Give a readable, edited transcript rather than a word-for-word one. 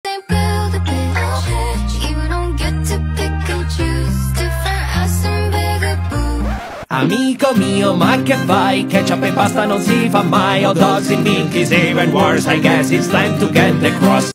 they build a bitch. You don't get to pick and choose. Different ass and bigger boo. Amico mio, ma che fai? Ketchup e pasta non si fa mai. Hot dogs in milk is even worse. I guess it's time to get the cross.